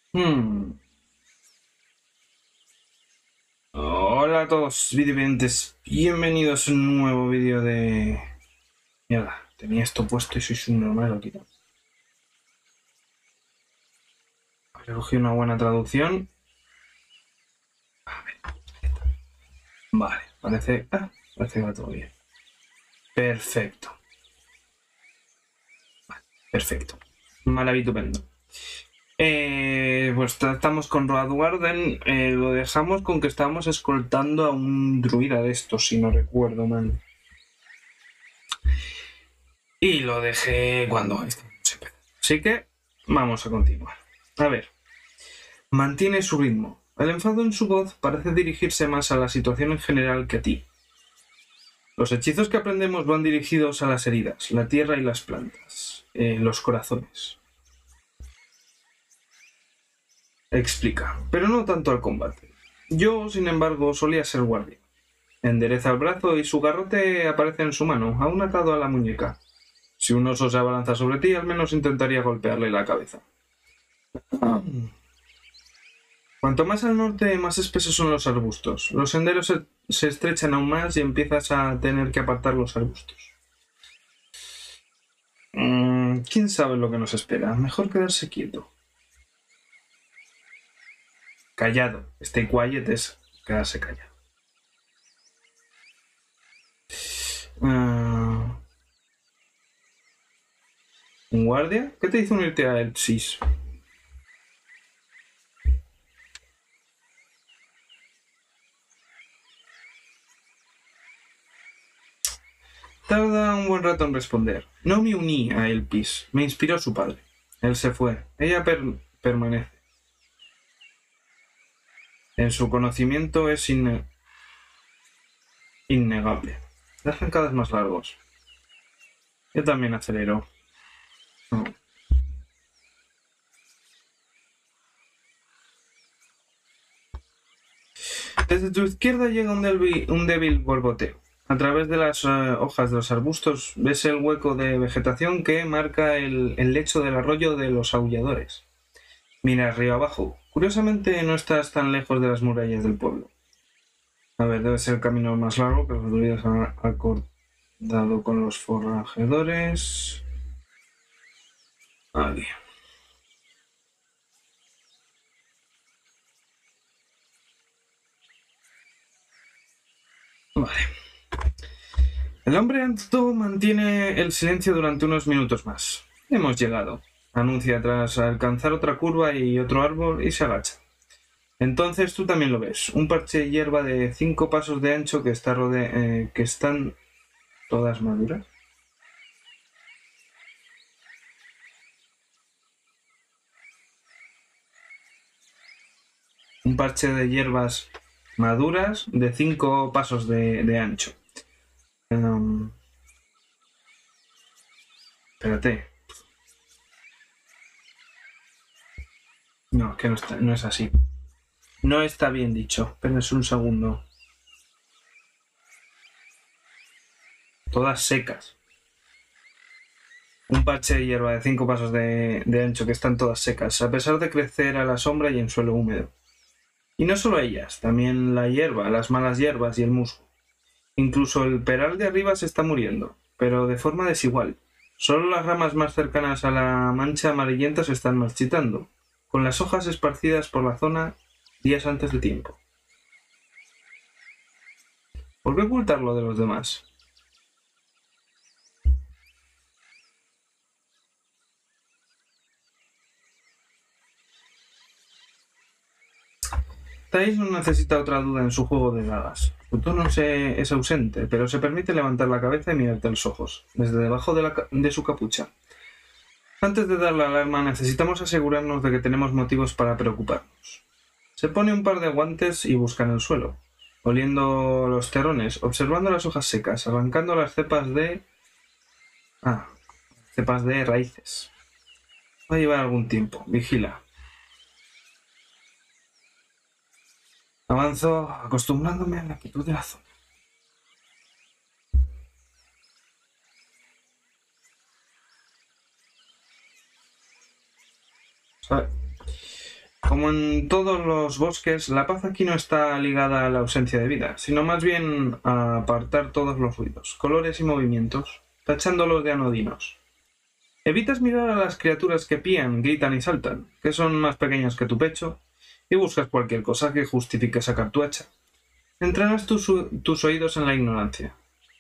Hola a todos, videovidentes. Bienvenidos a un nuevo vídeo de... Mierda, tenía esto puesto y sois un normal, lo quito. He cogido una buena traducción. A ver, vale, parece que va todo bien. Perfecto. Vale, perfecto. Maravitupendo. Pues estamos con Road Garden. Lo dejamos con que estábamos escoltando a un druida de estos, si no recuerdo mal. Y lo dejé cuando estábamos empezando. Así que vamos a continuar. A ver. Mantiene su ritmo. El enfado en su voz parece dirigirse más a la situación en general que a ti. Los hechizos que aprendemos van dirigidos a las heridas, la tierra y las plantas, los corazones. Explica, pero no tanto al combate. Yo, sin embargo, solía ser guardia. Endereza el brazo y su garrote aparece en su mano, aún atado a la muñeca. Si un oso se abalanza sobre ti, al menos intentaría golpearle la cabeza. Cuanto más al norte, más espesos son los arbustos. Los senderos se estrechan aún más y empiezas a tener que apartar los arbustos. ¿Quién sabe lo que nos espera? Mejor quedarse quieto. Callado. Stay quiet es quedarse callado. ¿Un guardia? ¿Qué te hizo unirte a él, Sis? Tarda un buen rato en responder. No me uní a Elpis. Me inspiró su padre. Él se fue. Ella permanece. En su conocimiento es innegable. Dejan cada vez más largos. Yo también acelero. No. Desde tu izquierda llega un débil borboteo. A través de las hojas de los arbustos ves el hueco de vegetación que marca el lecho del arroyo de los aulladores. Mira arriba abajo. Curiosamente no estás tan lejos de las murallas del pueblo. A ver, debe ser el camino más largo que los druidas han acordado con los forrajedores. Aquí. Vale. El hombre alto mantiene el silencio durante unos minutos más. Hemos llegado, anuncia tras alcanzar otra curva y otro árbol y se agacha. Entonces tú también lo ves, un parche de hierba de 5 pasos de ancho que que están todas maduras. Un parche de hierbas maduras de 5 pasos de ancho. Espérate. No, que no es así. No está bien dicho, pero es un segundo. Todas secas. Un parche de hierba de 5 pasos de ancho que están todas secas, a pesar de crecer a la sombra y en suelo húmedo. Y no solo ellas, también la hierba, las malas hierbas y el musgo. Incluso el peral de arriba se está muriendo, pero de forma desigual. Solo las ramas más cercanas a la mancha amarillenta se están marchitando, con las hojas esparcidas por la zona días antes de tiempo. ¿Por qué ocultarlo de los demás? Thais no necesita otra duda en su juego de dagas. Su tono es ausente, pero se permite levantar la cabeza y mirarte a los ojos, desde debajo de su capucha. Antes de dar la alarma necesitamos asegurarnos de que tenemos motivos para preocuparnos. Se pone un par de guantes y busca en el suelo, oliendo los terrones, observando las hojas secas, arrancando las cepas de... cepas de raíces. Va a llevar algún tiempo. Vigila. Avanzo acostumbrándome a la quietud de la zona. Como en todos los bosques, la paz aquí no está ligada a la ausencia de vida, sino más bien a apartar todos los ruidos, colores y movimientos, tachándolos de anodinos. Evitas mirar a las criaturas que pían, gritan y saltan, que son más pequeñas que tu pecho, y buscas cualquier cosa que justifique sacar tu hacha. Entrenas tus oídos en la ignorancia.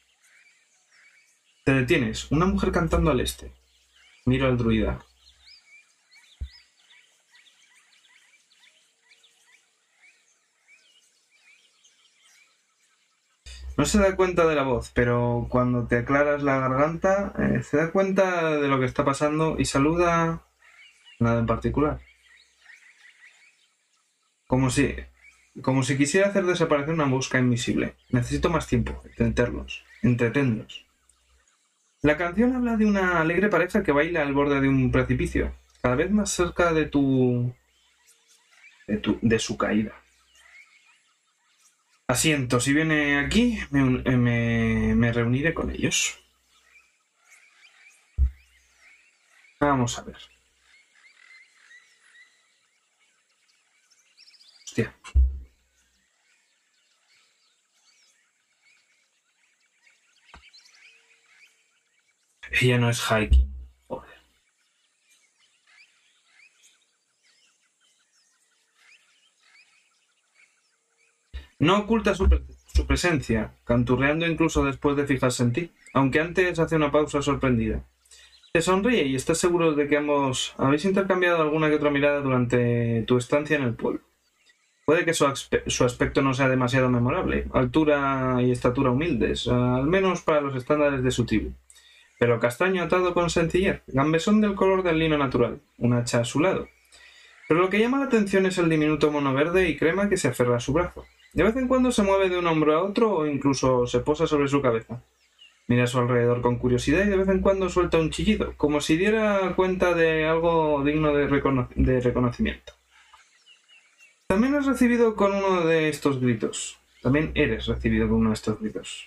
Te detienes, una mujer cantando al este. Miro al druida. No se da cuenta de la voz, pero cuando te aclaras la garganta, se da cuenta de lo que está pasando y saluda nada en particular. Como si quisiera hacer desaparecer una mosca invisible. Necesito más tiempo, entretenerlos. La canción habla de una alegre pareja que baila al borde de un precipicio, cada vez más cerca de su caída. Asiento, si viene aquí, me reuniré con ellos. Vamos a ver. Hostia. Ella no es hiking. Joder. No oculta su presencia, canturreando incluso después de fijarse en ti, aunque antes hace una pausa sorprendida. Te sonríe y estás seguro de que ambos habéis intercambiado alguna que otra mirada durante tu estancia en el pueblo. Puede que su aspecto no sea demasiado memorable, altura y estatura humildes, al menos para los estándares de su tribu. Pero castaño atado con sencillez, gambesón del color del lino natural, un hacha a su lado. Pero lo que llama la atención es el diminuto mono verde y crema que se aferra a su brazo. De vez en cuando se mueve de un hombro a otro o incluso se posa sobre su cabeza. Mira a su alrededor con curiosidad y de vez en cuando suelta un chillido, como si diera cuenta de algo digno de reconocimiento. También has recibido con uno de estos gritos. También eres recibido con uno de estos gritos.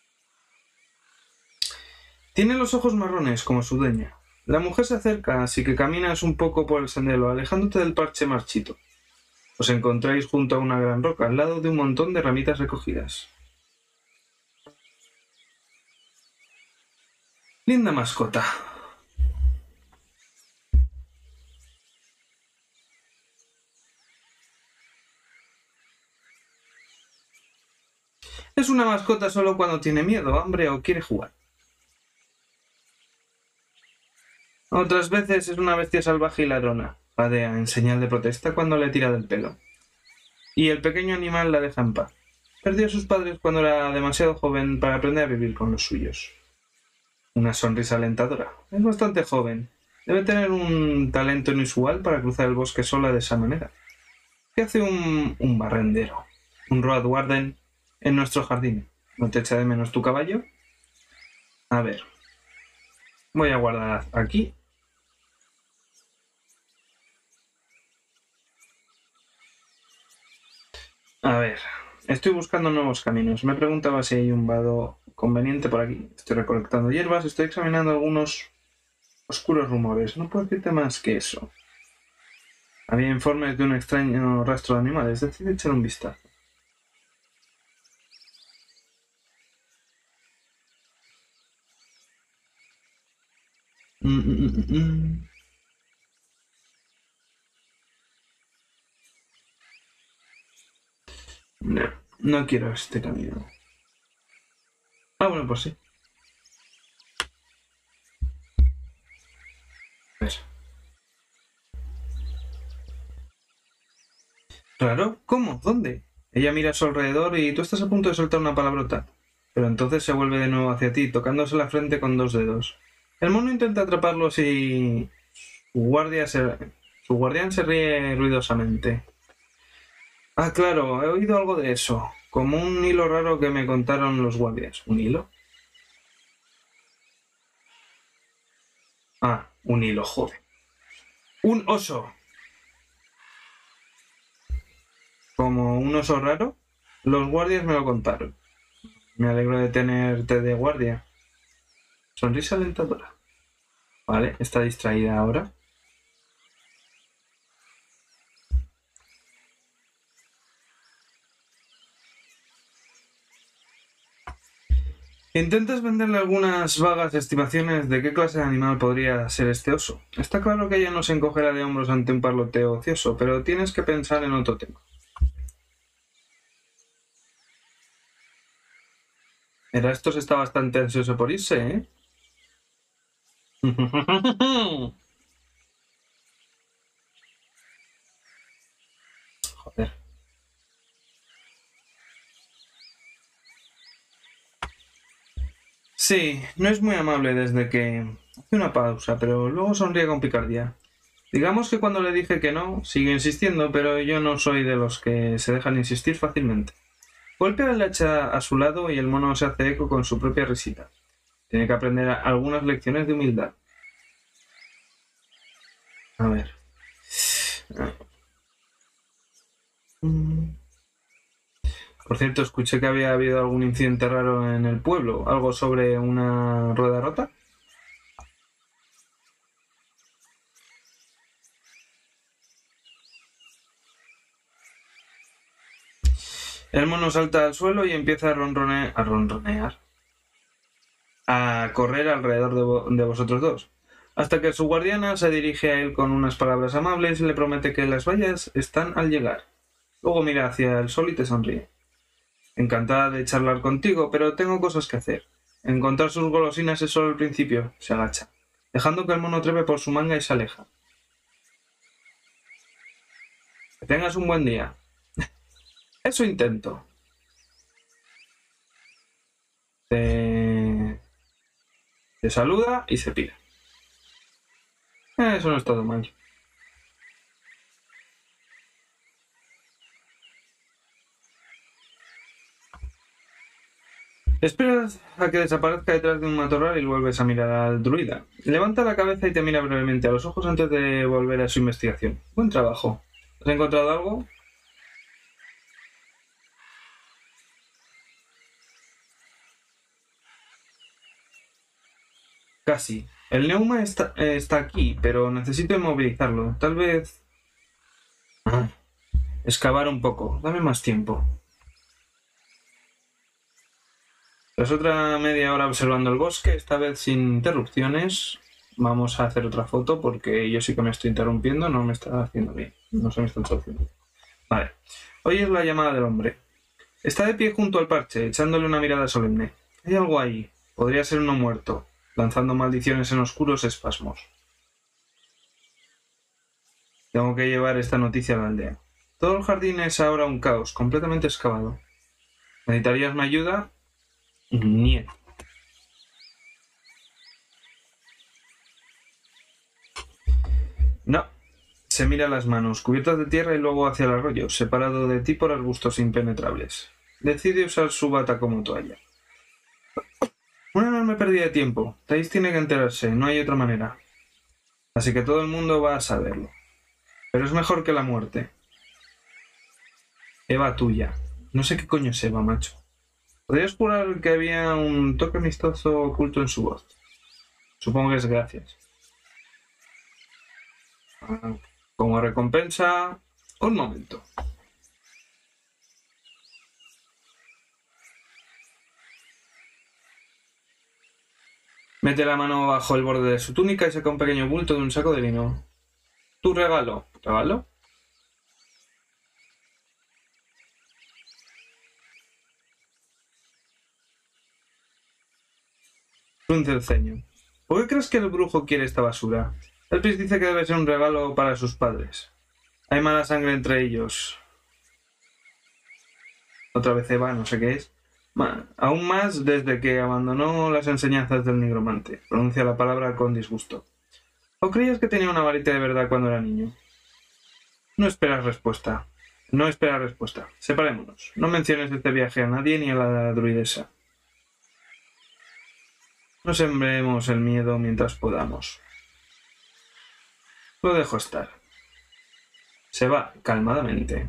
Tiene los ojos marrones como su dueña. La mujer se acerca, así que caminas un poco por el sendero, alejándote del parche marchito. Os encontráis junto a una gran roca, al lado de un montón de ramitas recogidas. Linda mascota. Es una mascota solo cuando tiene miedo, hambre o quiere jugar. Otras veces es una bestia salvaje y ladrona. Padea en señal de protesta cuando le tira del pelo. Y el pequeño animal la deja en paz. Perdió a sus padres cuando era demasiado joven para aprender a vivir con los suyos. Una sonrisa alentadora. Es bastante joven. Debe tener un talento inusual para cruzar el bosque sola de esa manera. ¿Qué hace un barrendero? Un road warden en nuestro jardín. ¿No te echa de menos tu caballo? A ver. Voy a guardar aquí. A ver. Estoy buscando nuevos caminos. Me preguntaba si hay un vado conveniente por aquí. Estoy recolectando hierbas. Estoy examinando algunos oscuros rumores. No puedo decirte más que eso. Había informes de un extraño rastro de animales. Decidí echar un vistazo. No, no quiero este camino. Ah, bueno, pues sí. A ver. ¿Raro? ¿Cómo? ¿Dónde? Ella mira a su alrededor y tú estás a punto de soltar una palabrota. Pero entonces se vuelve de nuevo hacia ti, tocándose la frente con dos dedos. El mono intenta atraparlos y su guardián se ríe ruidosamente. Ah, claro, he oído algo de eso. Como un hilo raro que me contaron los guardias. ¿Un hilo? Ah, un hilo, joder. ¡Un oso! Como un oso raro. Los guardias me lo contaron. Me alegro de tenerte de guardia. Sonrisa alentadora. Vale, está distraída ahora. Intentas venderle algunas vagas estimaciones de qué clase de animal podría ser este oso. Está claro que ella no se encogerá de hombros ante un parloteo ocioso, pero tienes que pensar en otro tema. Erastos está bastante ansioso por irse, ¿eh? Joder. Sí, no es muy amable desde que... Hace una pausa, pero luego sonríe con picardía. Digamos que cuando le dije que no, sigue insistiendo, pero yo no soy de los que se dejan insistir fácilmente. Golpea el hacha a su lado y el mono se hace eco con su propia risita. Tiene que aprender algunas lecciones de humildad. A ver. Por cierto, escuché que había habido algún incidente raro en el pueblo. ¿Algo sobre una rueda rota? El mono salta al suelo y empieza a ronronear. A correr alrededor de vosotros dos. Hasta que su guardiana se dirige a él con unas palabras amables y le promete que las vallas están al llegar. Luego mira hacia el sol y te sonríe. Encantada de charlar contigo, pero tengo cosas que hacer. Encontrar sus golosinas es solo el principio. Se agacha, dejando que el mono trepe por su manga y se aleja. Que tengas un buen día. Eso intento. Te saluda y se pira. Eso no es todo mal. Esperas a que desaparezca detrás de un matorral y vuelves a mirar al druida. Levanta la cabeza y te mira brevemente a los ojos antes de volver a su investigación. Buen trabajo. ¿Has encontrado algo? Casi. El neuma está aquí, pero necesito inmovilizarlo. Tal vez... Excavar un poco. Dame más tiempo. Tras otra media hora observando el bosque, esta vez sin interrupciones, vamos a hacer otra foto porque yo sí que me estoy interrumpiendo, no me está haciendo bien. No se me está traduciendo. Vale. Hoy es la llamada del hombre. Está de pie junto al parche, echándole una mirada solemne. Hay algo ahí. Podría ser uno muerto, lanzando maldiciones en oscuros espasmos. Tengo que llevar esta noticia a la aldea. Todo el jardín es ahora un caos, completamente excavado. ¿Necesitarías mi ayuda? Niet. No. Se mira las manos, cubiertas de tierra y luego hacia el arroyo, separado de ti por arbustos impenetrables. Decide usar su bata como toalla. Una enorme pérdida de tiempo. Thais tiene que enterarse, no hay otra manera. Así que todo el mundo va a saberlo. Pero es mejor que la muerte. Eva tuya. No sé qué coño es Eva, macho. ¿Podrías jurar que había un toque amistoso oculto en su voz? Supongo que es gracias. Como recompensa... Un momento. Mete la mano bajo el borde de su túnica y saca un pequeño bulto de un saco de lino. Tu regalo. ¿Regalo? Frunce el ceño. ¿Por qué crees que el brujo quiere esta basura? Elpis dice que debe ser un regalo para sus padres. Hay mala sangre entre ellos. Otra vez Eva, no sé qué es. Aún más desde que abandonó las enseñanzas del nigromante. Pronuncia la palabra con disgusto. ¿O creías que tenía una varita de verdad cuando era niño? No esperas respuesta. No esperas respuesta. Separémonos. No menciones este viaje a nadie ni a la druidesa. No sembremos el miedo mientras podamos. Lo dejo estar. Se va calmadamente.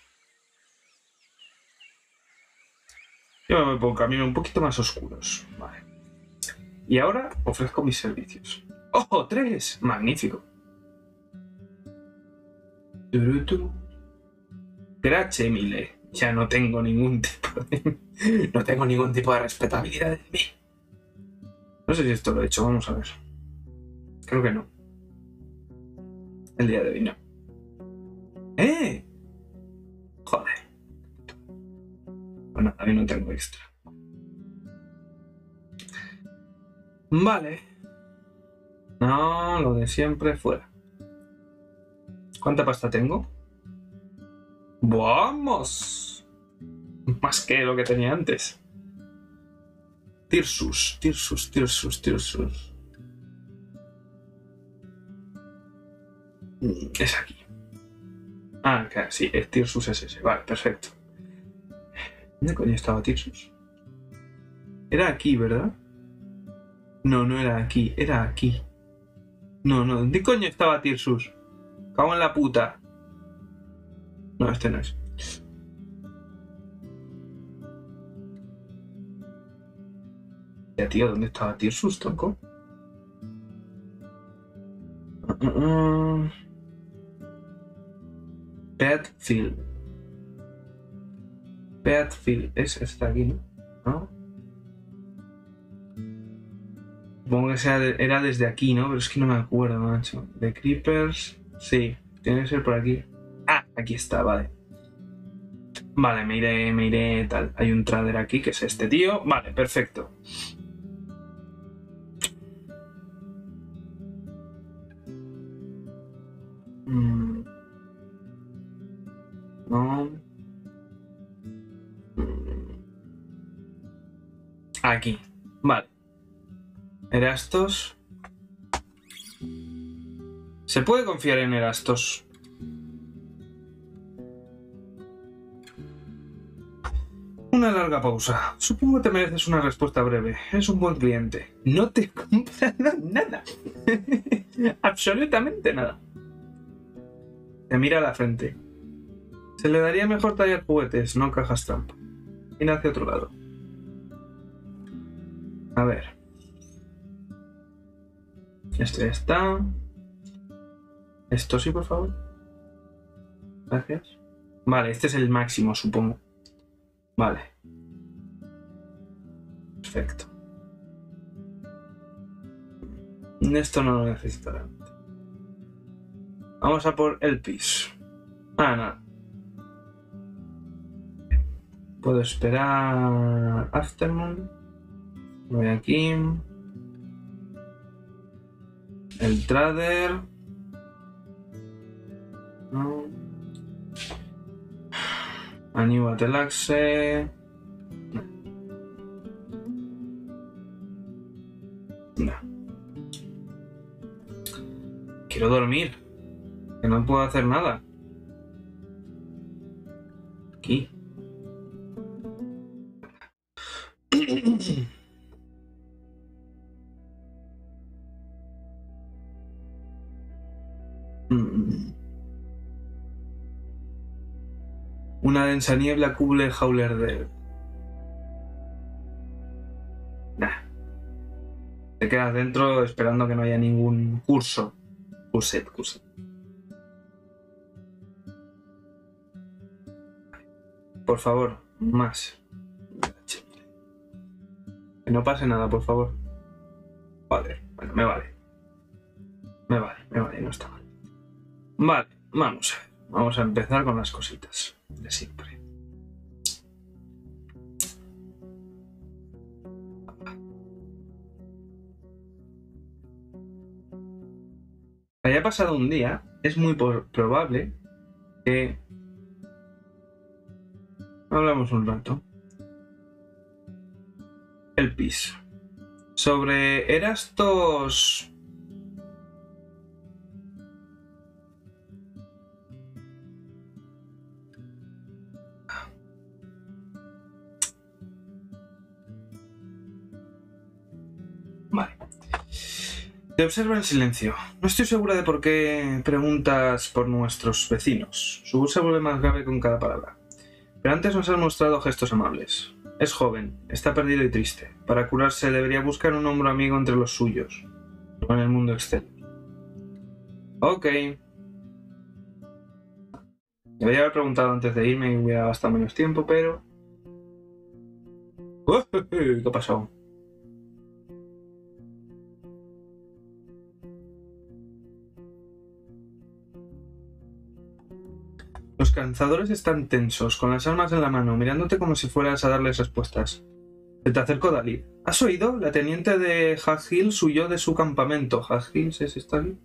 Yo me voy por un camino un poquito más oscuros. Vale. Y ahora ofrezco mis servicios. ¡Ojo! ¡3! ¡Magnífico! Turutu. Grazie mille. Ya no tengo ningún tipo de... no tengo ningún tipo de respetabilidad en mí. No sé si esto lo he hecho, vamos a ver. Creo que no. El día de hoy no. ¡Eh! Joder. Bueno, también no tengo extra. Vale. No, lo de siempre fuera. ¿Cuánta pasta tengo? ¡Vamos! Más que lo que tenía antes. Tirsus. Es aquí. Ah, claro, sí, es Tirsus es ese. Vale, perfecto. ¿Dónde coño estaba Tirsus? Era aquí, ¿verdad? No, no era aquí, era aquí. No, ¿dónde coño estaba Tirsus? Cago en la puta. No, este no es. Ya, tío, ¿dónde estaba Tirsus, tronco? Petfield. Petfield. Está aquí, ¿no? Supongo que era desde aquí, ¿no? Pero es que no me acuerdo, macho. De Creepers. Sí, tiene que ser por aquí. Ah, aquí está, vale. Vale, me iré tal. Hay un trader aquí que es este tío. Vale, perfecto. No. Aquí. Vale. Erastos. ¿Se puede confiar en Erastos? Una larga pausa. Supongo que te mereces una respuesta breve. Es un buen cliente. No te he comprado nada. Absolutamente nada. Te mira a la frente. Se le daría mejor tallar juguetes, no cajas trampa. Ir hacia otro lado. A ver. Esto ya está. Esto sí, por favor. Gracias. Vale, este es el máximo, supongo. Vale. Perfecto. Esto no lo necesitará. Vamos a por el piso. Ah, nada. Puedo esperar Afternoon. Voy aquí. El trader. No. Aníbal Telaxe. No. Quiero dormir. Que no puedo hacer nada. Aquí. Una densa niebla cubre el Howler de... Nah. Te quedas dentro esperando que no haya ningún curso. Curset. Por favor, más. Que no pase nada, por favor. Vale, bueno, me vale. Me vale, no está mal. Vale, vamos a ver. Vamos a empezar con las cositas de siempre. Haya pasado un día, es muy probable que... Hablamos un rato. El piso. Sobre Erastos... Vale. Te observa en silencio. No estoy segura de por qué preguntas por nuestros vecinos. Su voz se vuelve más grave con cada palabra. Pero antes nos has mostrado gestos amables. Es joven, está perdido y triste. Para curarse debería buscar un hombro amigo entre los suyos, no en el mundo exterior. Ok. Debería haber preguntado antes de irme y hubiera gastado menos tiempo, pero... ¿Qué ha pasado? Los cazadores están tensos, con las armas en la mano, mirándote como si fueras a darles respuestas. Se te acercó Dalí. ¿Has oído? La teniente de Hag Hills huyó de su campamento. ¿Hag Hills es esta aquí?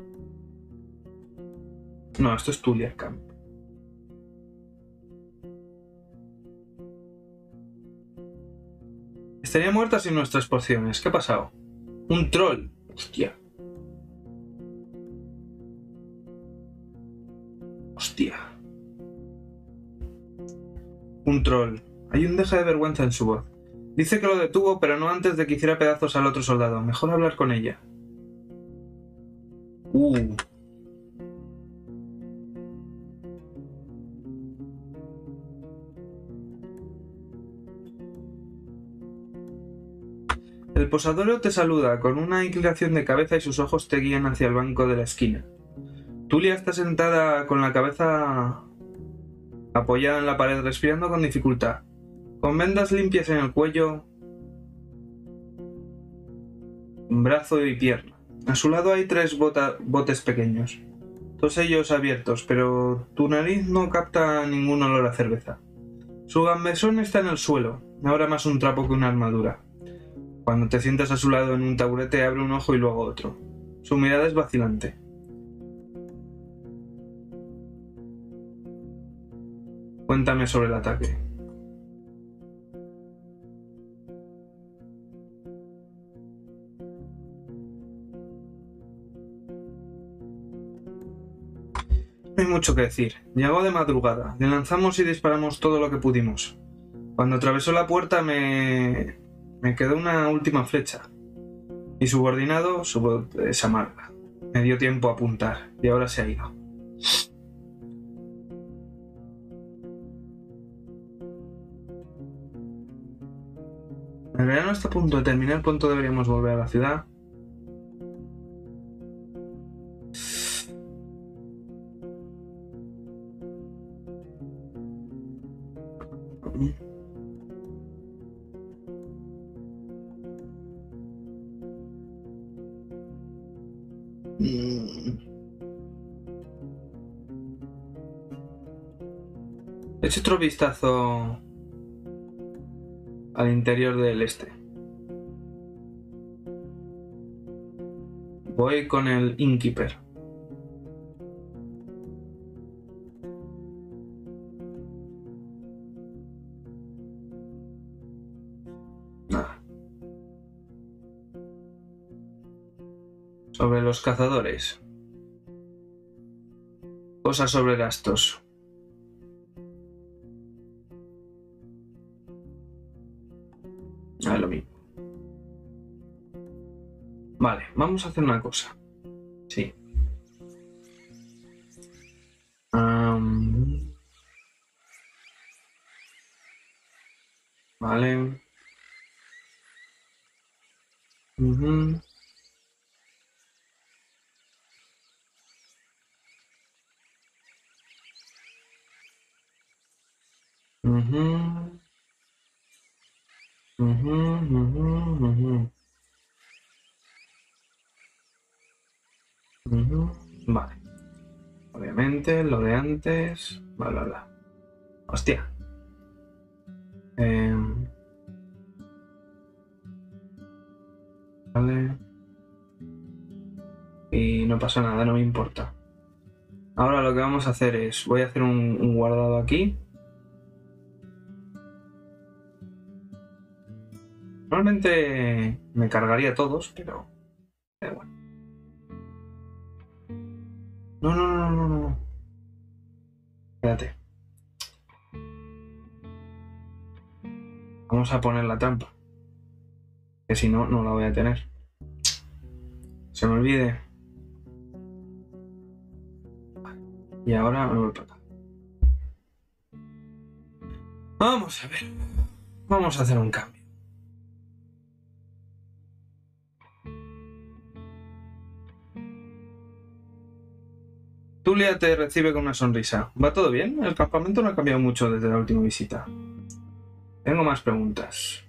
No, esto es Tulia Camp. Estaría muerta sin nuestras porciones. ¿Qué ha pasado? Un troll. Hostia. Hostia. Un troll. Hay un deja de vergüenza en su voz. Dice que lo detuvo, pero no antes de que hiciera pedazos al otro soldado. Mejor hablar con ella. El posadero te saluda con una inclinación de cabeza y sus ojos te guían hacia el banco de la esquina. Tulia está sentada con la cabeza apoyada en la pared, respirando con dificultad. Con vendas limpias en el cuello, brazo y pierna. A su lado hay 3 botes pequeños, todos ellos abiertos, pero tu nariz no capta ningún olor a cerveza. Su gambesón está en el suelo, ahora más un trapo que una armadura. Cuando te sientas a su lado en un taburete, abre un ojo y luego otro. Su mirada es vacilante. Cuéntame sobre el ataque. No hay mucho que decir. Llegó de madrugada. Le lanzamos y disparamos todo lo que pudimos. Cuando atravesó la puerta me quedó una última flecha. Mi subordinado, su voz es amarga. Me dio tiempo a apuntar y ahora se ha ido. El verano está a punto de terminar, pronto deberíamos volver a la ciudad. Echa otro vistazo al interior del este. Voy con el Innkeeper. Nada. Sobre los cazadores. Cosas sobre gastos. Lo mismo. Vale, vamos a hacer una cosa. Sí. Vale. Uh-huh. Uh-huh. Uh-huh. Uh-huh. Uh-huh. Uh-huh. Vale. Obviamente, lo de antes. Bla, bla, bla. Hostia. Vale. Y no pasa nada, no me importa. Ahora lo que vamos a hacer es... Voy a hacer un guardado aquí. Normalmente me cargaría todos, pero... bueno. No. Espérate. Vamos a poner la trampa. Que si no, no la voy a tener. Se me olvide. Y ahora me voy para acá. Vamos a ver. Vamos a hacer un cambio. Tulia te recibe con una sonrisa. ¿Va todo bien? El campamento no ha cambiado mucho desde la última visita. Tengo más preguntas.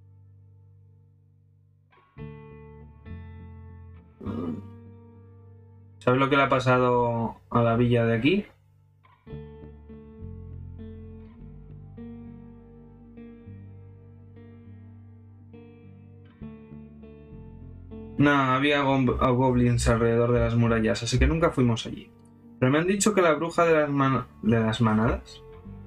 ¿Sabes lo que le ha pasado a la villa de aquí? No, había goblins alrededor de las murallas, así que nunca fuimos allí. Pero me han dicho que la bruja de las manadas...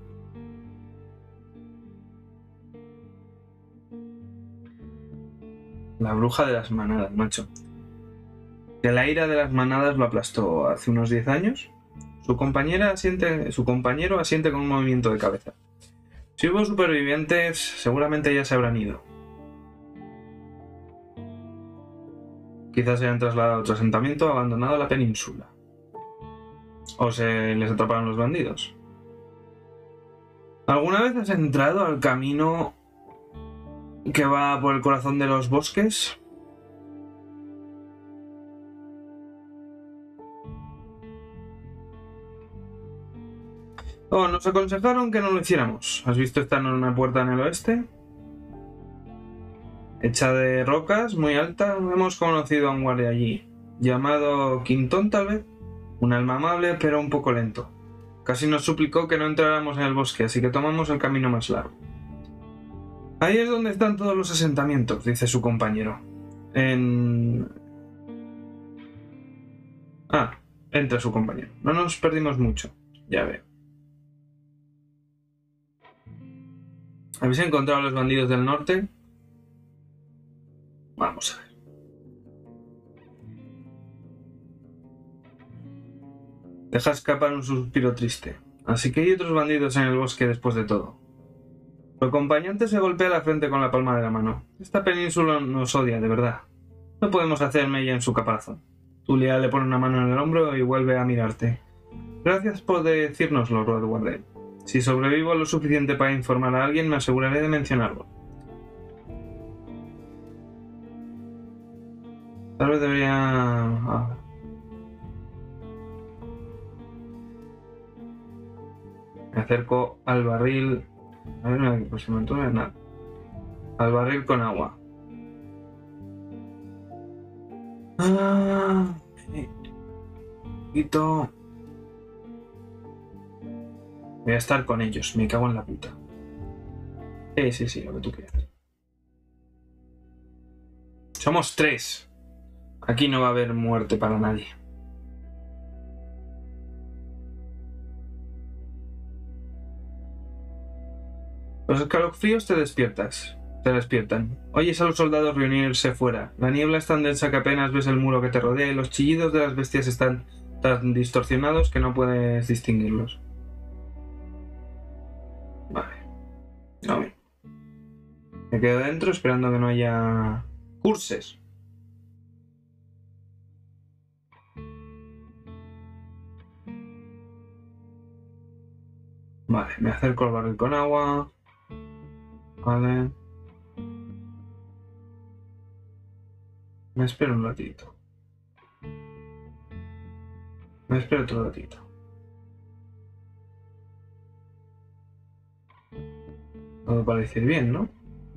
La bruja de las manadas, macho. Que la ira de las manadas lo aplastó hace unos 10 años. Su compañero asiente con un movimiento de cabeza. Si hubo supervivientes, seguramente ya se habrán ido. Quizás se hayan trasladado a otro asentamiento abandonado a la península. O se les atraparon los bandidos. ¿Alguna vez has entrado al camino que va por el corazón de los bosques? Oh, nos aconsejaron que no lo hiciéramos. ¿Has visto esta enorme puerta en el oeste? Hecha de rocas, muy alta. Hemos conocido a un guardia allí, llamado Quintón tal vez. Un alma amable, pero un poco lento. Casi nos suplicó que no entráramos en el bosque, así que tomamos el camino más largo. Ahí es donde están todos los asentamientos, dice su compañero. Entra su compañero. No nos perdimos mucho. Ya veo. ¿Habéis encontrado a los bandidos del norte? Vamos a ver. Deja escapar un suspiro triste. Así que hay otros bandidos en el bosque después de todo. Su acompañante se golpea la frente con la palma de la mano. Esta península nos odia, de verdad. No podemos hacer mella en su caparazón. Tulia le pone una mano en el hombro y vuelve a mirarte. Gracias por decírnoslo, Rodwardale. Si sobrevivo lo suficiente para informar a alguien, me aseguraré de mencionarlo. Tal vez debería... Me acerco al barril... A ver, no, pues no entra nada. Al barril con agua. Quito... Voy a estar con ellos, me cago en la puta. Sí, lo que tú quieras. Somos 3. Aquí no va a haber muerte para nadie. Los escalofríos te despiertan. Oyes a los soldados reunirse fuera. La niebla es tan densa que apenas ves el muro que te rodea y los chillidos de las bestias están tan distorsionados que no puedes distinguirlos. Vale. A ver. Me quedo dentro esperando que no haya curses. Vale, me acerco al barril con agua. Vale. Me espero un ratito. Me espero otro ratito. Todo parece ir bien, ¿no?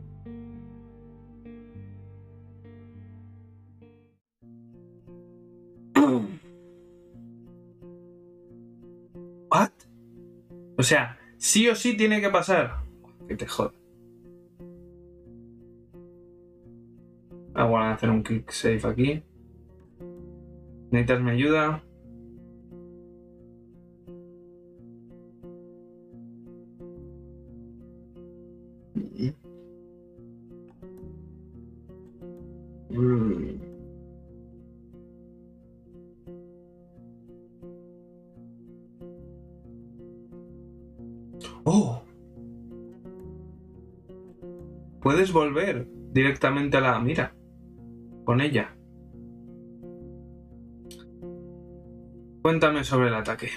¿What? O sea, sí o sí tiene que pasar. Que te jodas. Voy a hacer un quick save aquí. ¿Necesitas mi ayuda? ¡Oh! Puedes volver directamente a la mira. Con ella. Cuéntame sobre el ataque.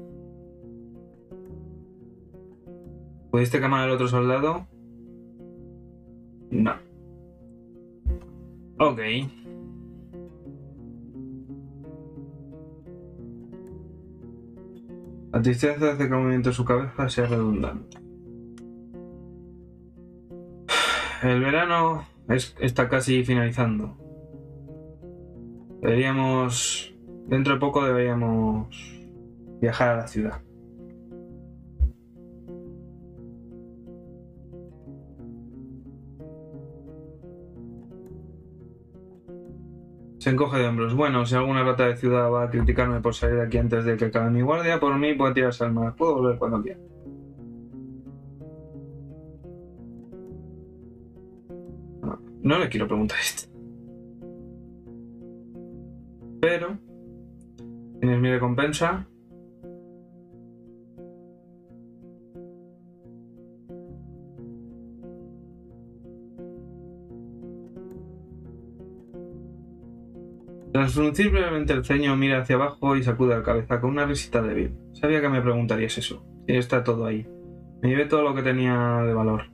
¿Pudiste quemar al otro soldado? No. Ok. La tristeza hace que el movimiento de su cabeza sea redundante. El verano está casi finalizando. Dentro de poco deberíamos viajar a la ciudad. Se encoge de hombros. Bueno, si alguna rata de ciudad va a criticarme por salir de aquí antes de que acabe mi guardia, por mí puede tirarse al mar. Puedo volver cuando quiera. No le quiero preguntar esto. Pero tienes mi recompensa. Tras fruncir brevemente el ceño, mira hacia abajo y sacude la cabeza con una risita débil. Sabía que me preguntarías eso. Y está todo ahí. Me llevé todo lo que tenía de valor.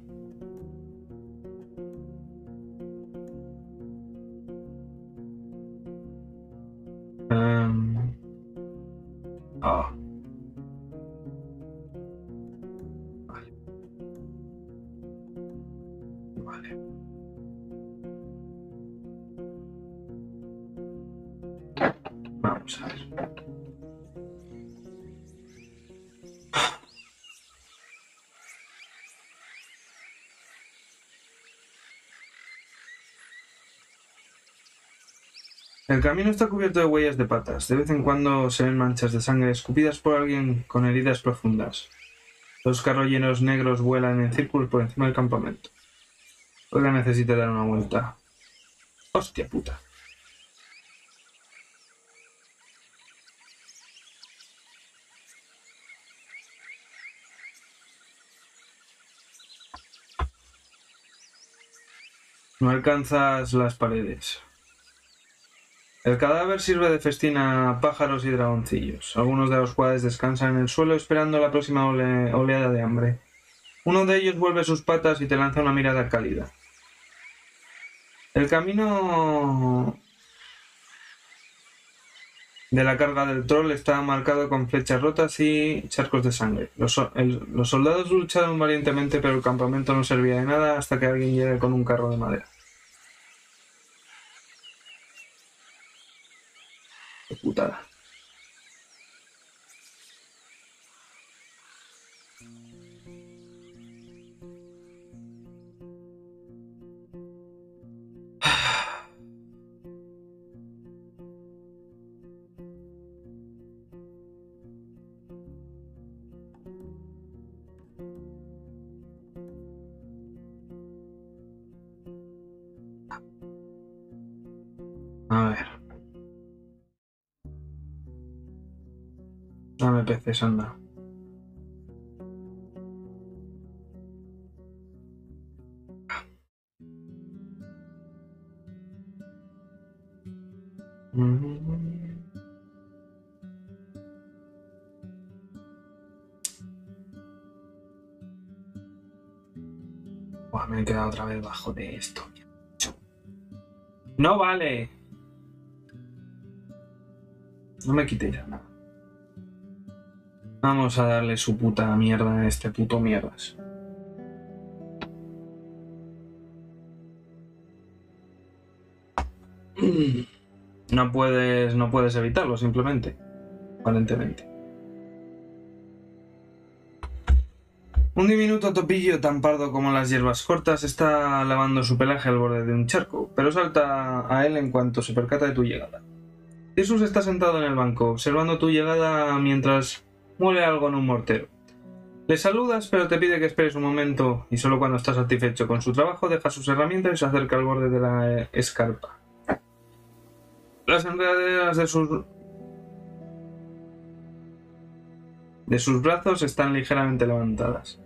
Ah. Vale. Vale. Vamos a ver. El camino está cubierto de huellas de patas. De vez en cuando se ven manchas de sangre escupidas por alguien con heridas profundas. Los carroñeros negros vuelan en círculos por encima del campamento. Oiga, necesito dar una vuelta. Hostia puta. No alcanzas las paredes. El cadáver sirve de festín a pájaros y dragoncillos, algunos de los cuales descansan en el suelo esperando la próxima oleada de hambre. Uno de ellos vuelve sus patas y te lanza una mirada cálida. El camino de la carga del troll está marcado con flechas rotas y charcos de sangre. Los soldados lucharon valientemente, pero el campamento no servía de nada hasta que alguien llegue con un carro de madera. Qué putada. A ver. Dame peces, anda. Buah, me he quedado otra vez bajo de esto. ¡No vale! No me quitéis nada. Vamos a darle su puta mierda a este puto mierdas. No puedes evitarlo, simplemente. Aparentemente. Un diminuto topillo tan pardo como las hierbas cortas está lavando su pelaje al borde de un charco, pero salta a él en cuanto se percata de tu llegada. Jesús está sentado en el banco, observando tu llegada mientras muele algo en un mortero. Le saludas, pero te pide que esperes un momento, y solo cuando está satisfecho con su trabajo deja sus herramientas y se acerca al borde de la escarpa. Las enredaderas de sus brazos están ligeramente levantadas.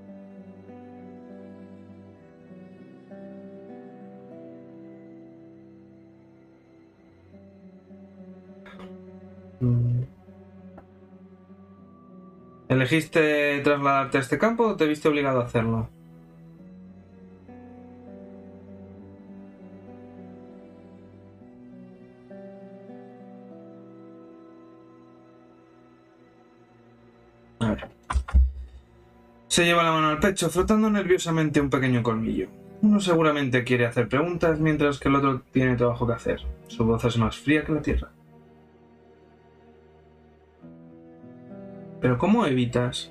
¿Elegiste trasladarte a este campo o te viste obligado a hacerlo? Se lleva la mano al pecho, frotando nerviosamente un pequeño colmillo. Uno seguramente quiere hacer preguntas, mientras que el otro tiene trabajo que hacer. Su voz es más fría que la tierra. ¿Pero cómo evitas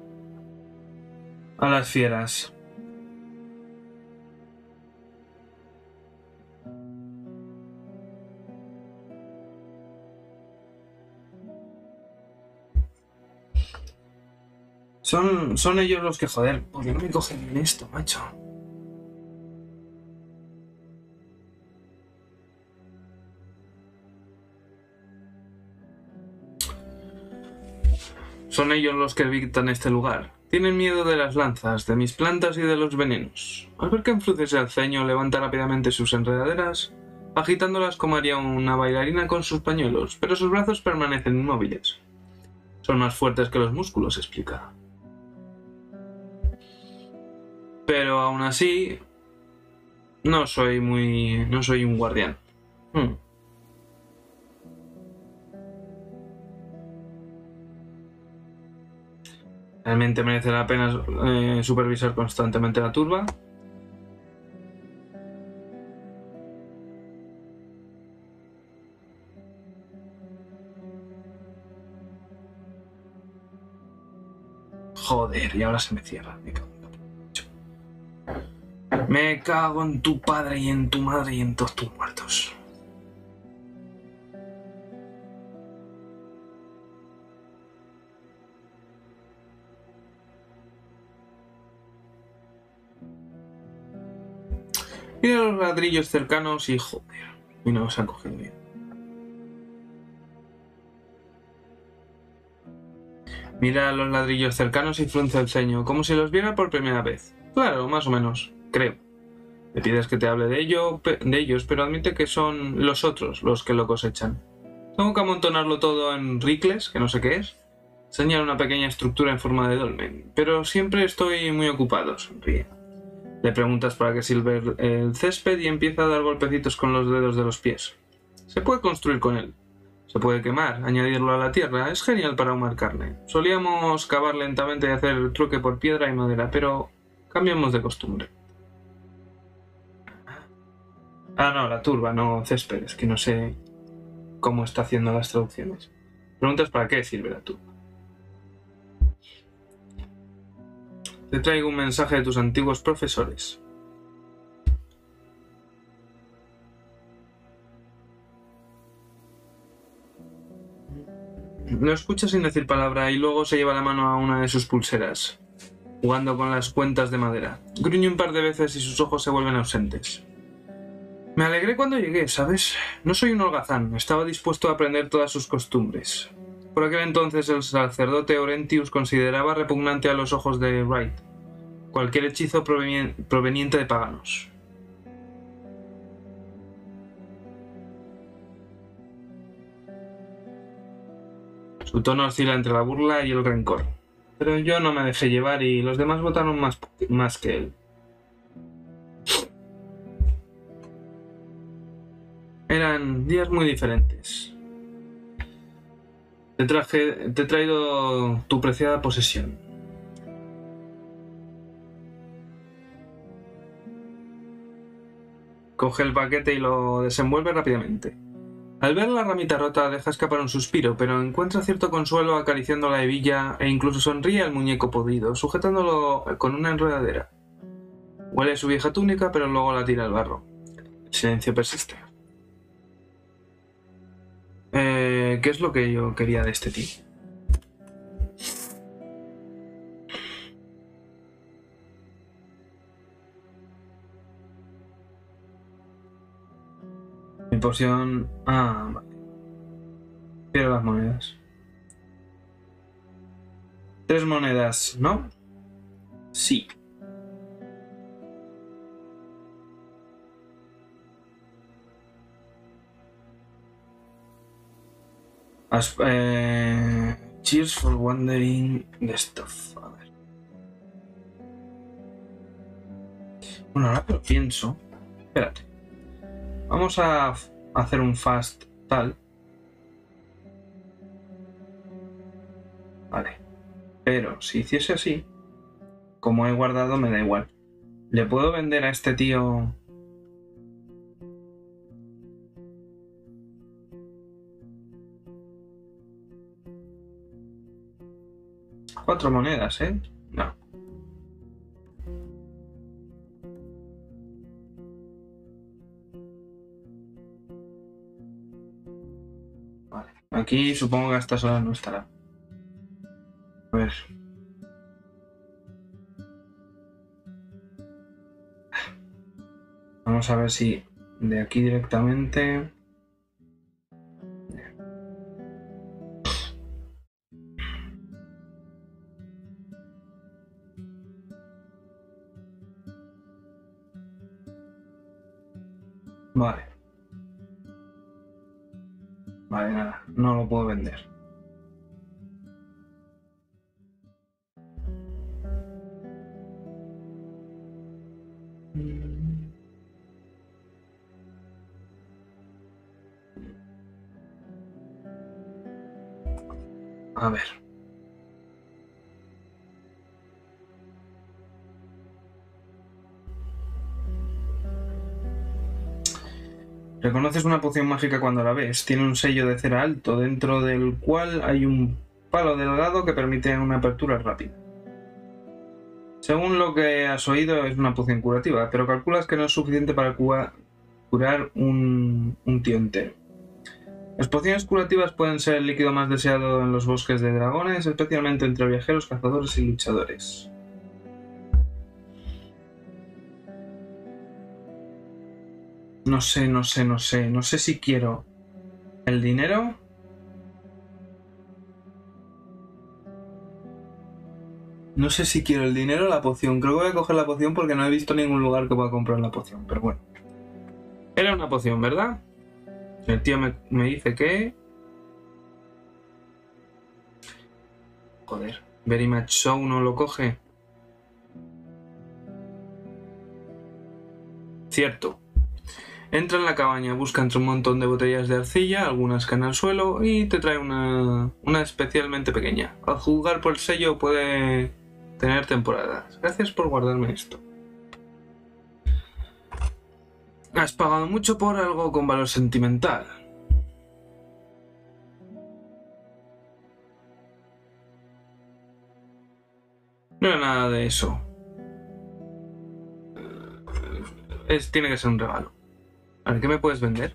a las fieras? Son ellos los que joder. ¿Por qué no me cogen en esto, macho? Son ellos los que evitan este lugar. Tienen miedo de las lanzas, de mis plantas y de los venenos. Al ver que enfrucese el ceño, levanta rápidamente sus enredaderas, agitándolas como haría una bailarina con sus pañuelos, pero sus brazos permanecen inmóviles. Son más fuertes que los músculos, explica. Pero aún así, no soy un guardián. Realmente merece la pena supervisar constantemente la turba. Joder, y ahora se me cierra. Me cago en tu padre y en tu madre y en todos tus muertos. Mira los ladrillos cercanos y joder. Y no se han cogido bien. Mira los ladrillos cercanos y frunce el ceño, como si los viera por primera vez. Claro, más o menos, creo. Le pides que te hable de ellos, pero admite que son los otros los que lo cosechan. Tengo que amontonarlo todo en ricles, que no sé qué es. Señala una pequeña estructura en forma de dolmen, pero siempre estoy muy ocupado, sonríe. Le preguntas para qué sirve el césped y empieza a dar golpecitos con los dedos de los pies. Se puede construir con él. Se puede quemar, añadirlo a la tierra. Es genial para ahumar carne. Solíamos cavar lentamente y hacer truque por piedra y madera, pero cambiamos de costumbre. Ah, no, la turba, no césped. Es que no sé cómo está haciendo las traducciones. Preguntas para qué sirve la turba. Te traigo un mensaje de tus antiguos profesores. Lo escucha sin decir palabra y luego se lleva la mano a una de sus pulseras, jugando con las cuentas de madera. Gruñe un par de veces y sus ojos se vuelven ausentes. Me alegré cuando llegué, ¿sabes? No soy un holgazán, estaba dispuesto a aprender todas sus costumbres. Por aquel entonces el sacerdote Orentius consideraba repugnante a los ojos de Wright cualquier hechizo proveniente de paganos. Su tono oscila entre la burla y el rencor. Pero yo no me dejé llevar y los demás votaron más que él. Eran días muy diferentes. Te he traído tu preciada posesión. Coge el paquete y lo desenvuelve rápidamente. Al ver la ramita rota deja escapar un suspiro, pero encuentra cierto consuelo acariciando la hebilla e incluso sonríe al muñeco podrido, sujetándolo con una enredadera. Huele su vieja túnica, pero luego la tira al barro. El silencio persiste. ¿Qué es lo que yo quería de este tío? Mi poción... Ah, vale. Quiero las monedas. 3 monedas, ¿no? Sí. Cheers for wandering the stuff. A ver. Bueno, ahora que lo pienso... Espérate. Vamos a hacer un fast tal. Vale. Pero si hiciese así... como he guardado me da igual. ¿Le puedo vender a este tío? Cuatro monedas, ¿eh? No. Vale. Aquí supongo que a estas horas no estará. A ver. Vamos a ver si de aquí directamente... Vale. Vale, nada. No lo puedo vender. A ver. Reconoces una poción mágica cuando la ves. Tiene un sello de cera alto, dentro del cual hay un palo delgado que permite una apertura rápida. Según lo que has oído, es una poción curativa, pero calculas que no es suficiente para curar un tío entero. Las pociones curativas pueden ser el líquido más deseado en los bosques de dragones, especialmente entre viajeros, cazadores y luchadores. No sé si quiero el dinero. No sé si quiero el dinero o la poción. Creo que voy a coger la poción porque no he visto ningún lugar que pueda comprar la poción, pero bueno. Era una poción, ¿verdad? El tío me dice que... Joder, Very Much So no lo coge. Cierto. Entra en la cabaña, busca entre un montón de botellas de arcilla, algunas caen al suelo y te trae una especialmente pequeña. Al juzgar por el sello puede tener temporadas. Gracias por guardarme esto. Has pagado mucho por algo con valor sentimental. No era nada de eso. Tiene que ser un regalo. A ver, ¿qué me puedes vender?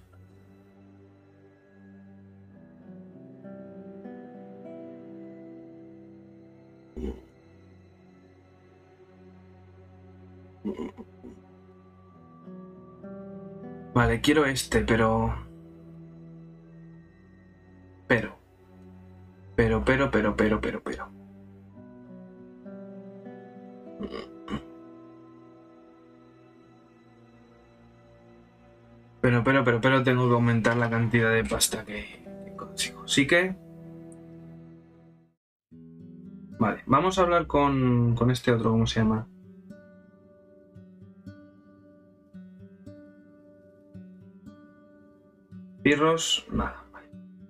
Vale, quiero este, pero... Pero. Pero tengo que aumentar la cantidad de pasta que consigo. Así que... Vale, vamos a hablar con este otro, ¿cómo se llama? Pirros, nada, vale.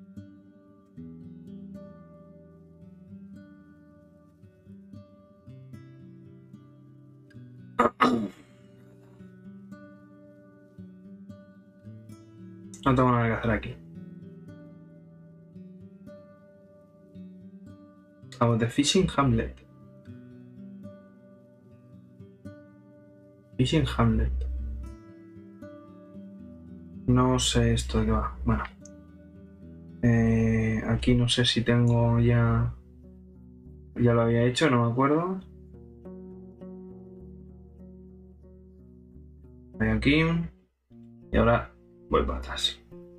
No tengo nada que hacer aquí. About the Fishing Hamlet. Fishing Hamlet. No sé esto de qué va. Bueno. Aquí no sé si tengo ya... Ya lo había hecho, no me acuerdo. Voy aquí. Y ahora voy para atrás.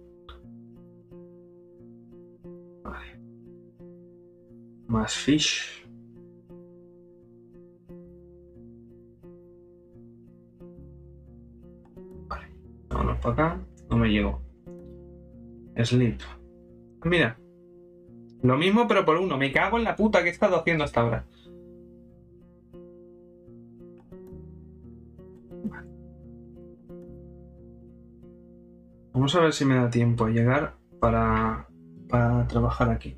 Vale. Más fish. Vale. Vámonos para acá. No me llego. Sleep. Mira. Lo mismo pero por uno. Me cago en la puta que he estado haciendo hasta ahora. Vale. Vamos a ver si me da tiempo a llegar para trabajar aquí.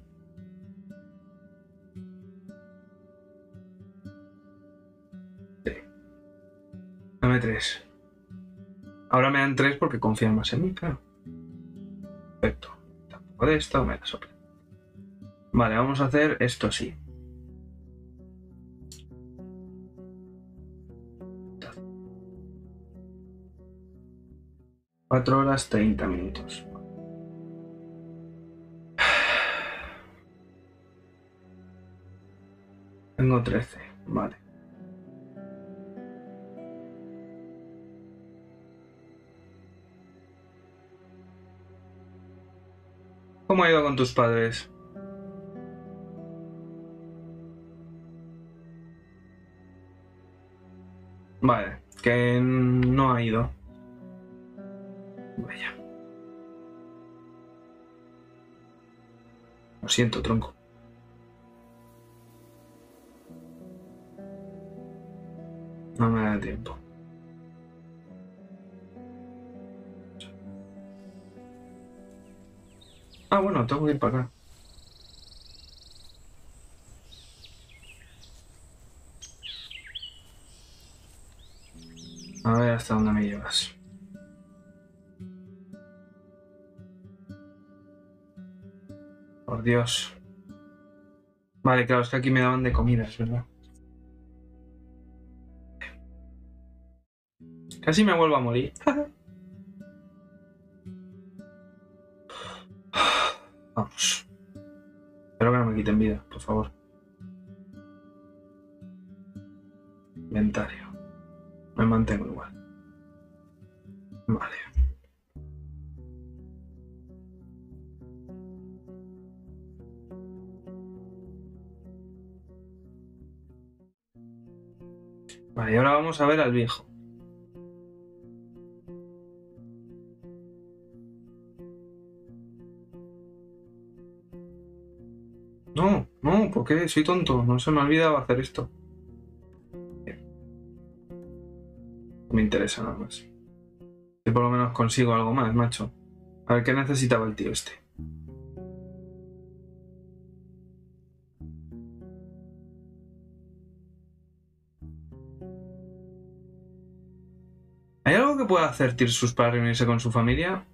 Dame 3. Ahora me dan 3 porque confían más en mí, claro. Perfecto. Tampoco de esto, me la sopla. Vale, vamos a hacer esto así. 4 horas 30 minutos. Tengo 13, vale. ¿Cómo ha ido con tus padres? Vale, que no ha ido. Vaya. Lo siento, tronco. No me da tiempo. Ah, bueno, tengo que ir para acá. A ver hasta dónde me llevas. Por Dios. Vale, claro, es que aquí me daban de comidas, ¿verdad? Casi me vuelvo a morir. Vamos. Espero que no me quiten vida, por favor. Inventario. Me mantengo igual. Vale. Vale, y ahora vamos a ver al viejo. No, no, ¿por qué? Soy tonto. No se me ha olvidado hacer esto. No me interesa nada más. Si por lo menos consigo algo más, macho. A ver, ¿qué necesitaba el tío este? ¿Hay algo que pueda hacer Tirsus para reunirse con su familia?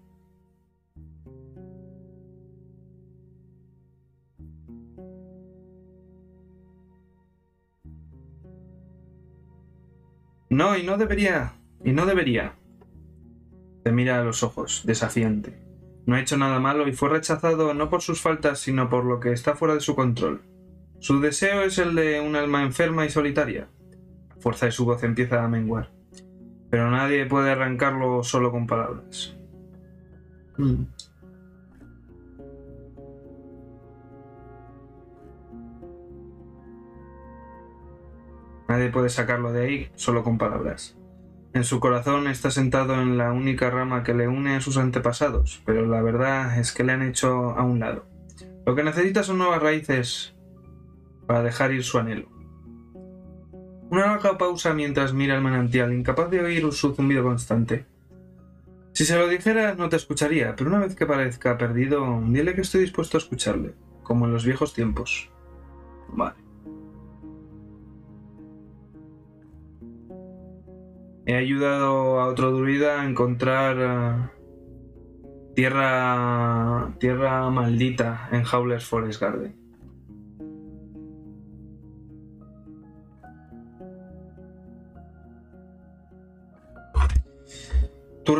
No, y no debería. Y no debería. Te mira a los ojos, desafiante. No ha hecho nada malo y fue rechazado no por sus faltas, sino por lo que está fuera de su control. Su deseo es el de un alma enferma y solitaria. La fuerza de su voz empieza a menguar. Pero nadie puede arrancarlo solo con palabras. Nadie puede sacarlo de ahí solo con palabras. En su corazón está sentado en la única rama que le une a sus antepasados, pero la verdad es que le han hecho a un lado. Lo que necesita son nuevas raíces para dejar ir su anhelo. Una larga pausa mientras mira el manantial, incapaz de oír su zumbido constante. Si se lo dijeras no te escucharía, pero una vez que parezca perdido, dile que estoy dispuesto a escucharle, como en los viejos tiempos. Vale. He ayudado a otro druida a encontrar tierra maldita en Howler's Forest Garden. Tu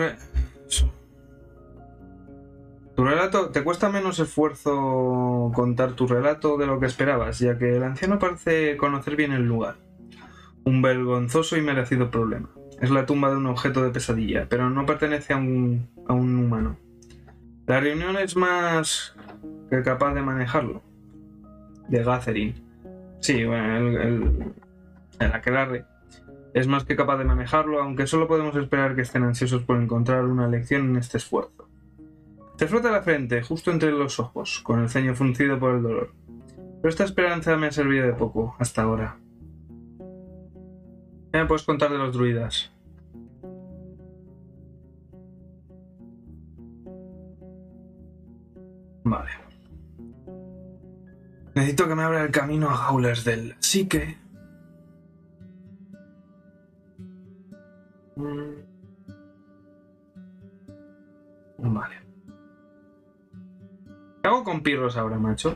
relato, te cuesta menos esfuerzo contar tu relato de lo que esperabas, ya que el anciano parece conocer bien el lugar. Un vergonzoso y merecido problema. Es la tumba de un objeto de pesadilla, pero no pertenece a un humano. La reunión es más que capaz de manejarlo. De Gathering. Sí, bueno, el aquelarre es más que capaz de manejarlo, aunque solo podemos esperar que estén ansiosos por encontrar una lección en este esfuerzo. Te frota la frente, justo entre los ojos, con el ceño fruncido por el dolor. Pero esta esperanza me ha servido de poco, hasta ahora. ¿Qué me puedes contar de los druidas? Vale. Necesito que me abra el camino a Howler's Dell, así que... Vale. ¿Qué hago con pirros ahora, macho?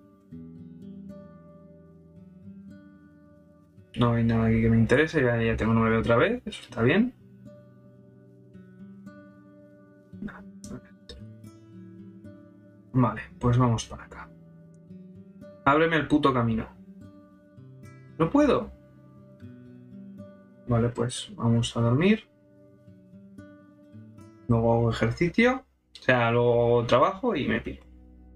No hay nada aquí que me interese, ya tengo 9 otra vez, eso está bien. Vale, pues vamos para acá. Ábreme el puto camino. ¿No puedo? Vale, pues vamos a dormir. Luego hago ejercicio. O sea, luego trabajo y me piro.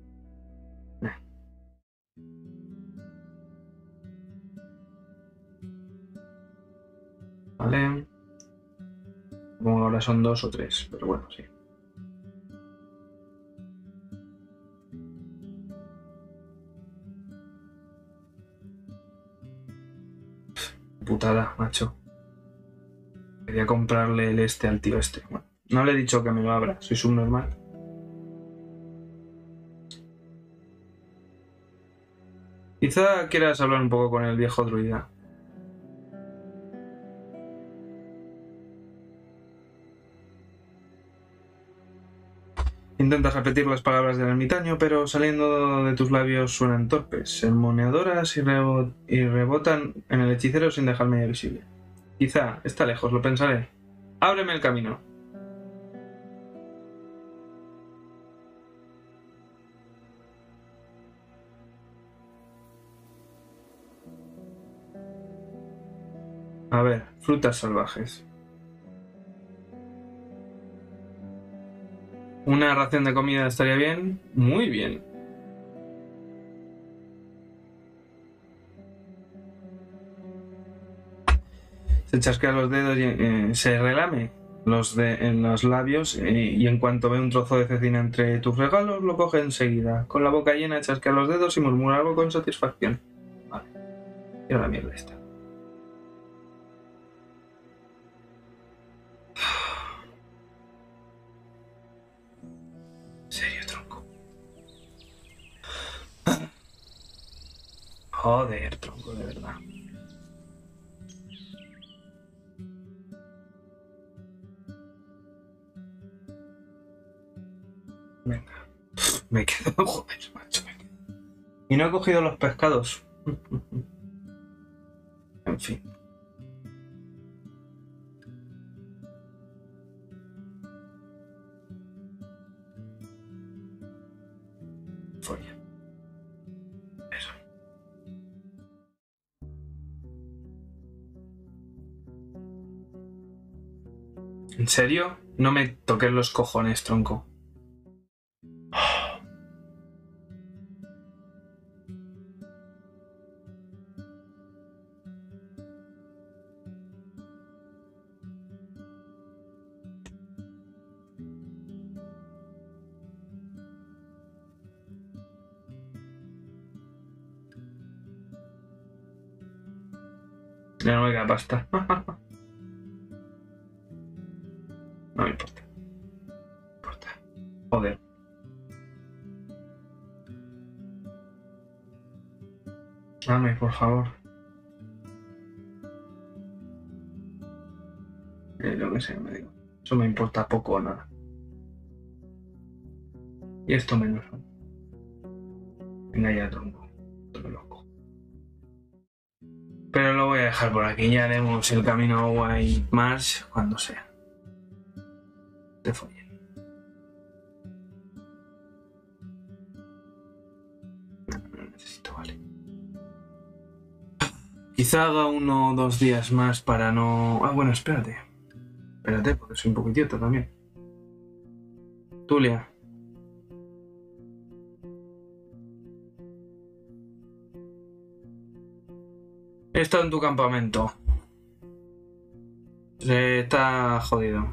Vale. Como ahora son 2 o 3, pero bueno, sí. Putada, macho. Quería comprarle el este al tío este. Bueno, no le he dicho que me lo abra, soy subnormal. Quizá quieras hablar un poco con el viejo druida. Intentas repetir las palabras del ermitaño, pero saliendo de tus labios suenan torpes, sermoneadoras y rebotan en el hechicero sin dejarme visible. Quizá está lejos, lo pensaré. Ábreme el camino. A ver, frutas salvajes. ¿Una ración de comida estaría bien? Muy bien. Se chasquea los dedos y se relame en los labios y en cuanto ve un trozo de cecina entre tus regalos, lo coge enseguida. Con la boca llena, chasquea los dedos y murmura algo con satisfacción. Vale. Quiero la mierda esta. ¿Serio, tronco? Joder, tronco, de verdad. Venga. Me quedo, joder, macho. Y no he cogido los pescados. En fin. Folla. Eso. ¿En serio? No me toques los cojones, tronco. Ya no me queda pasta. No me importa. No importa. Joder. Dame, por favor. Lo que sea, me digo. Eso me importa poco o nada. Y esto menos. Venga ya, tronco. Todo loco. Pero lo voy a dejar por aquí. Ya haremos el camino a White Marsh cuando sea. Te follen. No necesito, vale. Quizá haga 1 o 2 días más para no... Ah, bueno, espérate. Espérate, porque soy un poco idiota también. Tulia. He estado en tu campamento. Está jodido.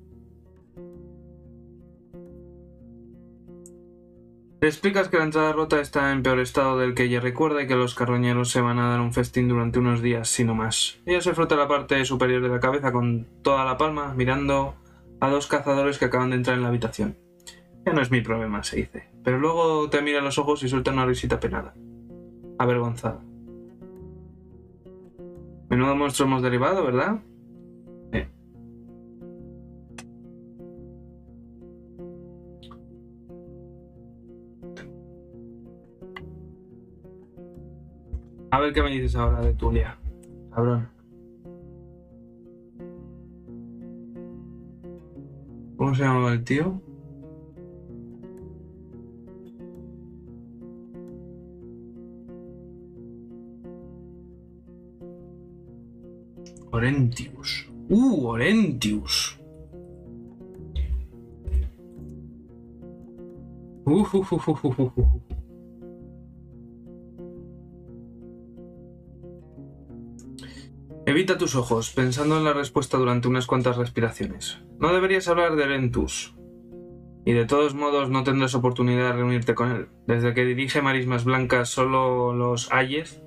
Le explicas que la entrada rota está en peor estado del que ella recuerda y que los carroñeros se van a dar un festín durante unos días, si no más. Ella se frota la parte superior de la cabeza con toda la palma, mirando a 2 cazadores que acaban de entrar en la habitación. Ya no es mi problema, se dice. Pero luego te mira a los ojos y suelta una risita penada. Avergonzada. Menudo monstruo hemos derribado, ¿verdad? ver qué me dices ahora de Tulia. Cabrón. ¿Cómo se llama el tío? Orentius. Orentius. Evita tus ojos, pensando en la respuesta durante unas cuantas respiraciones. No deberías hablar de Orentus. Y de todos modos no tendrás oportunidad de reunirte con él. Desde que dirige marismas blancas, solo los ayes,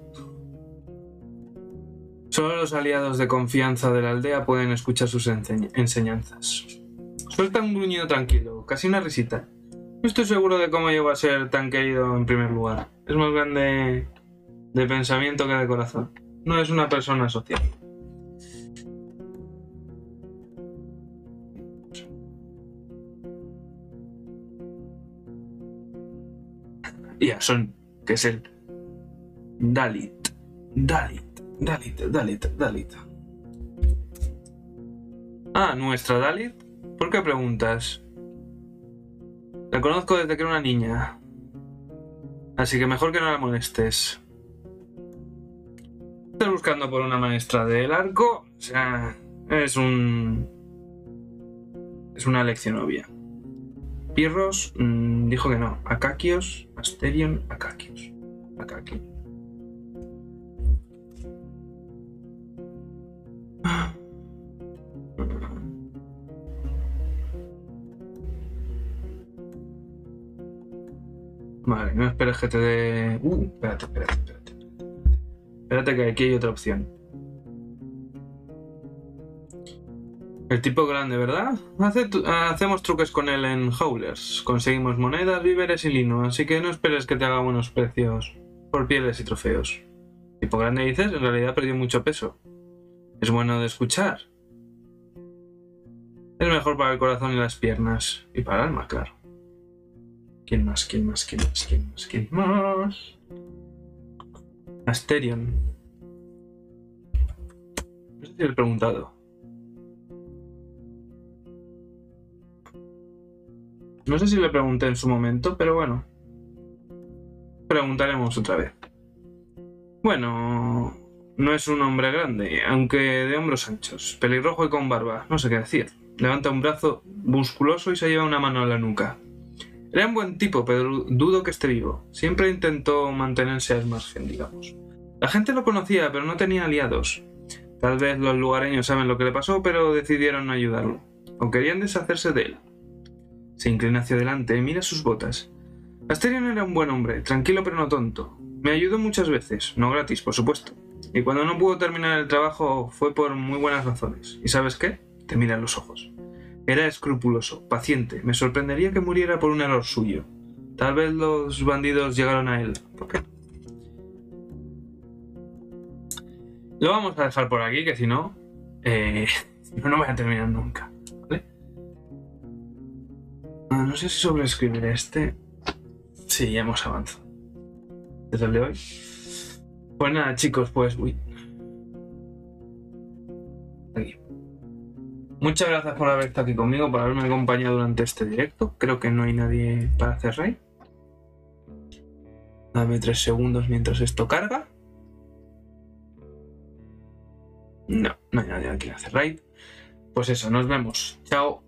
solo los aliados de confianza de la aldea pueden escuchar sus enseñanzas. Suelta un gruñido tranquilo, casi una risita. No estoy seguro de cómo llegó a ser tan querido en primer lugar. Es más grande de pensamiento que de corazón. No es una persona social. Son, que es el Dalit. Ah, ¿nuestra Dalit? ¿Por qué preguntas? La conozco desde que era una niña. Así que mejor que no la molestes. Estás buscando por una maestra del arco. O sea, es una elección obvia. Pirros dijo que no. Akakios, Asterion, Akakios. Akaki. Vale, no esperes que te dé... espérate. Espérate que aquí hay otra opción. El tipo grande, ¿verdad? Hacemos truques con él en Howlers. Conseguimos monedas, víveres y lino, así que no esperes que te haga buenos precios por pieles y trofeos. Tipo grande dices, en realidad perdió mucho peso. Es bueno de escuchar. Es mejor para el corazón y las piernas. Y para el alma, claro. ¿Quién más? Asterion. No sé si le he preguntado. No sé si le pregunté en su momento, pero bueno. Preguntaremos otra vez. Bueno, no es un hombre grande, aunque de hombros anchos. Pelirrojo y con barba, no sé qué decir. Levanta un brazo musculoso y se lleva una mano a la nuca. Era un buen tipo, pero dudo que esté vivo. Siempre intentó mantenerse al margen, digamos. La gente lo conocía, pero no tenía aliados. Tal vez los lugareños saben lo que le pasó, pero decidieron no ayudarlo. O querían deshacerse de él. Se inclina hacia adelante y mira sus botas. Asterion era un buen hombre, tranquilo pero no tonto. Me ayudó muchas veces, no gratis, por supuesto. Y cuando no pudo terminar el trabajo fue por muy buenas razones. ¿Y sabes qué? Te mira en los ojos. Era escrupuloso, paciente. Me sorprendería que muriera por un error suyo. Tal vez los bandidos llegaron a él. ¿Por qué? Lo vamos a dejar por aquí, que si no... no voy a terminar nunca. ¿Vale? No sé si sobreescribir este... Sí, ya hemos avanzado. ¿Desde el de hoy? Pues nada, chicos, pues... Aquí. Muchas gracias por haber estado aquí conmigo, por haberme acompañado durante este directo. Creo que no hay nadie para hacer raid. Dame 3 segundos mientras esto carga. No hay nadie aquí para hacer raid. Pues eso, nos vemos. Chao.